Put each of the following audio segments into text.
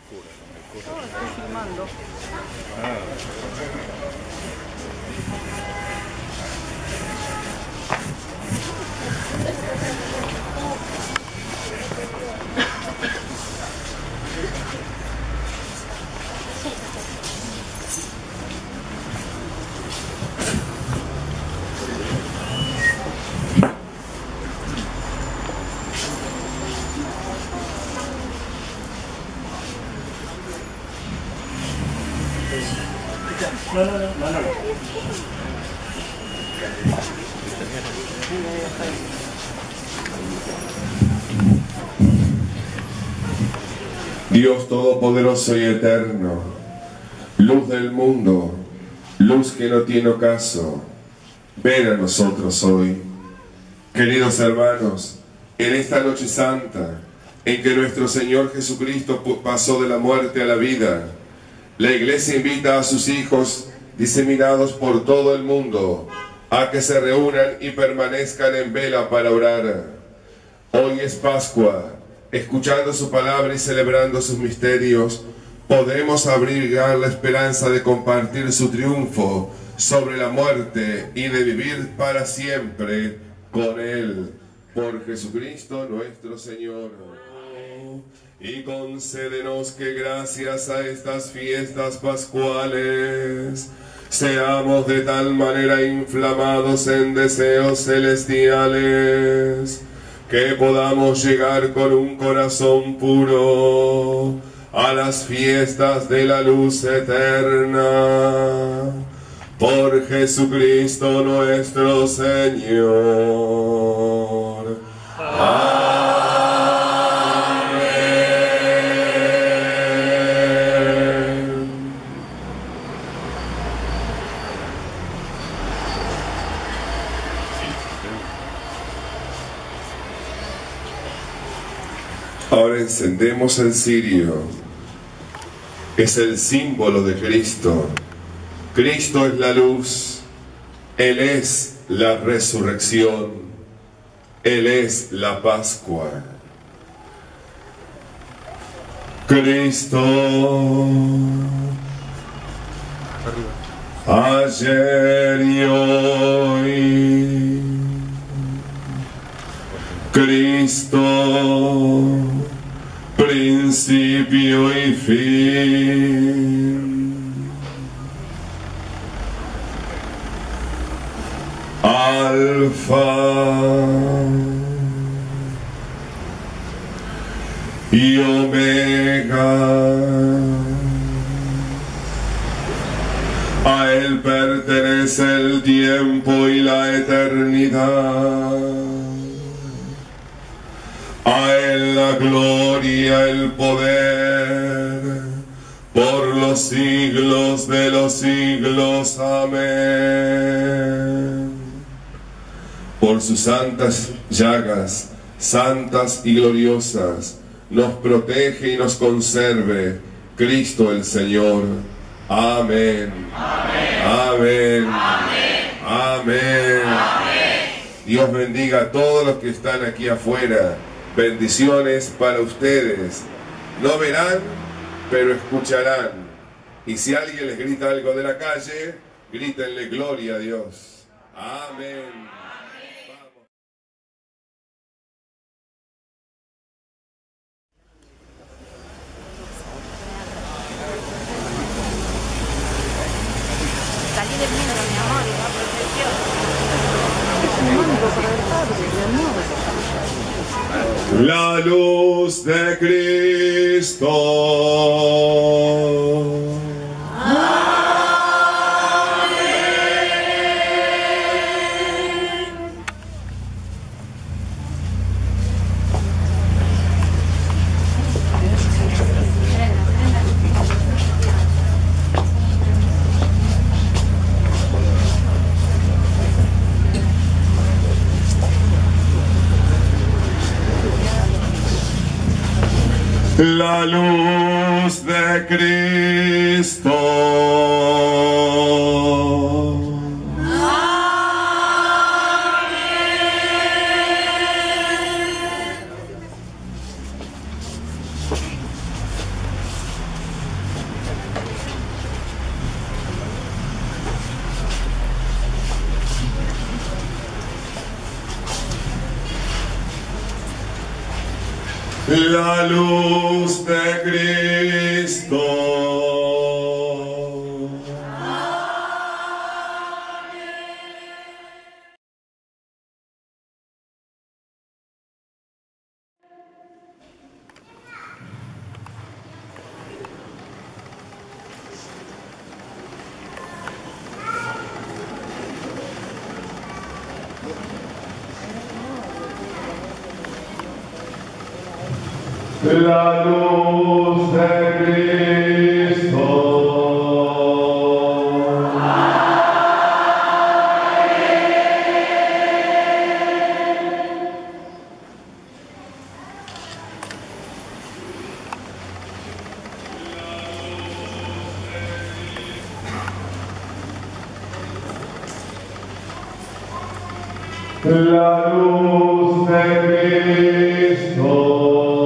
No, estoy filmando. No. Dios Todopoderoso y Eterno, luz del mundo, luz que no tiene ocaso, ven a nosotros hoy. Queridos hermanos, en esta noche santa, en que nuestro Señor Jesucristo pasó de la muerte a la vida, la Iglesia invita a sus hijos diseminados por todo el mundo a que se reúnan y permanezcan en vela para orar. Hoy es Pascua. Escuchando su palabra y celebrando sus misterios, podemos abrigar la esperanza de compartir su triunfo sobre la muerte y de vivir para siempre con Él. Por Jesucristo nuestro Señor. Y concédenos que gracias a estas fiestas pascuales seamos de tal manera inflamados en deseos celestiales que podamos llegar con un corazón puro a las fiestas de la luz eterna. Por Jesucristo nuestro Señor. Amén. Ahora encendemos el cirio. Es el símbolo de Cristo. Cristo es la luz. Él es la resurrección. Él es la Pascua. Cristo, ayer y hoy. Cristo, principio y fin. Alfa y Omega. A Él pertenece el tiempo y la eternidad. A Él la gloria, el poder, por los siglos de los siglos. Amén. Por sus santas llagas, santas y gloriosas, nos protege y nos conserve Cristo el Señor. Amén. Amén. Amén. Amén. Amén. Amén. Dios bendiga a todos los que están aquí afuera. Bendiciones para ustedes. No verán, pero escucharán. Y si alguien les grita algo de la calle, grítenle gloria a Dios. Amén. Salí del mundo, mi amor, y va por el cielo. La luz de Cristo. La luz de Cristo. la luz de Cristo. La luz de Cristo. La luz de Cristo.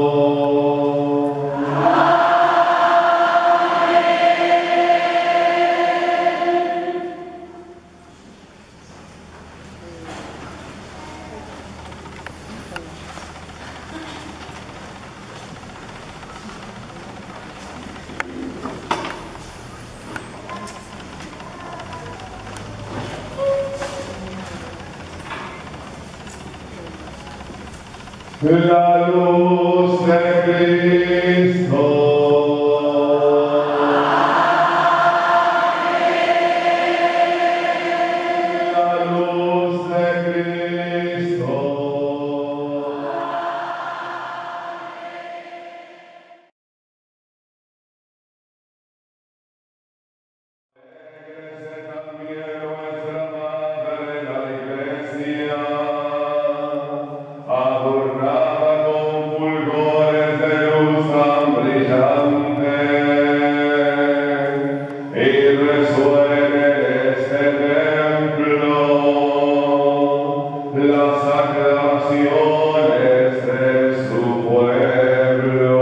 La luz de Cristo. La luz de Cristo. También nuestra Madre, la Iglesia, adornada con fulgores de luz tan brillante, y resuene en este templo las aclamaciones de su pueblo.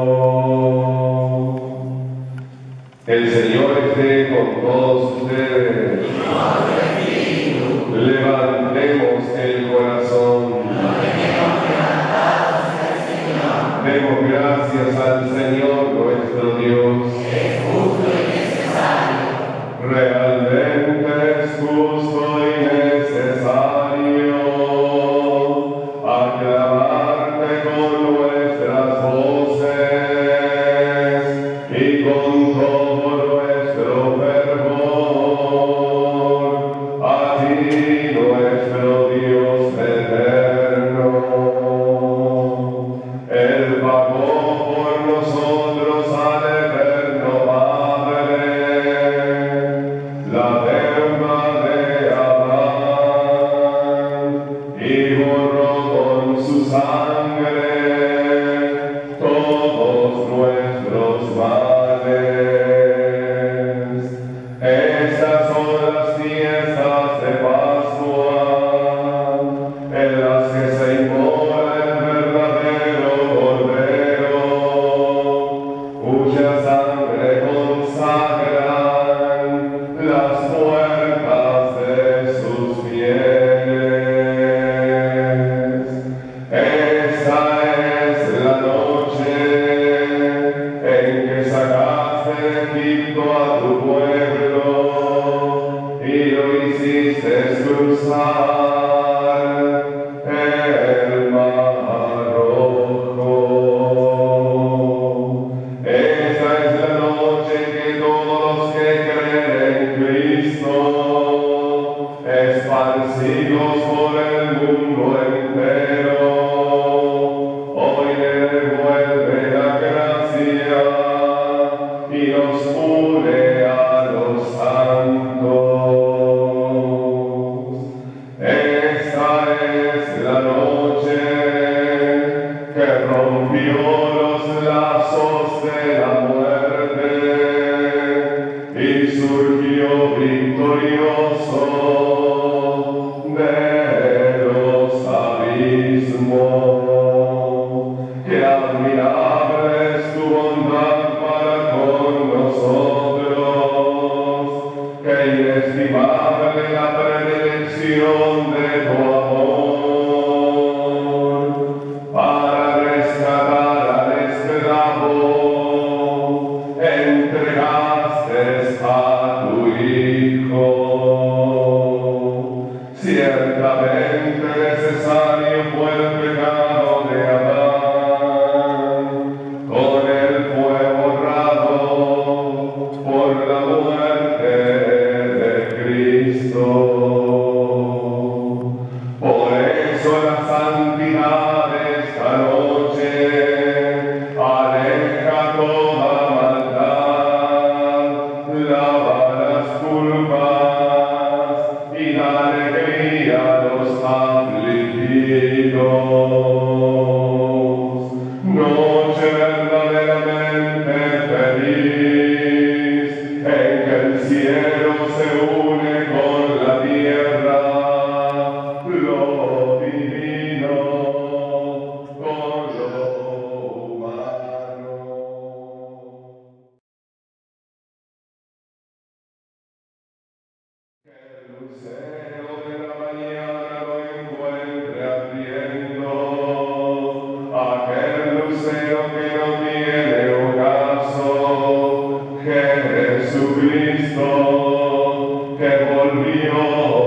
El Señor esté con todos ustedes. Levantemos el corazón. Demos gracias al Señor nuestro Dios. Es justo y necesario. Realmente es justo y necesario aclamarte con nuestras voces y con todo nuestro fervor a ti, nuestro Dios eterno. Él pagó por nosotros al eterno Padre la deuda de Adán y borró con su sangre todos nuestros males. Estas son las fiestas de Pascua, en las que se inmola el verdadero Cordero, cuya sangre consagran las puertas de sus fieles. Esta es la noche en que sacaste de Egipto a tu pueblo y lo hiciste cruzar el mar rojo. Esta es la noche que todos los que creen en Cristo, esparcidos por el mundo entero, hoy le devuelve la gracia y nos une a los santos. Esta es la noche que rompió los lazos de la muerte y surgió victorioso de los abismos. Qué admirable es tu bondad para con nosotros. el cielo se une con la tierra, lo divino con lo humano. Que el lucero de la mañana lo encuentre ardiendo, aquel lucero que no tiene ocaso, Jesucristo, que volvió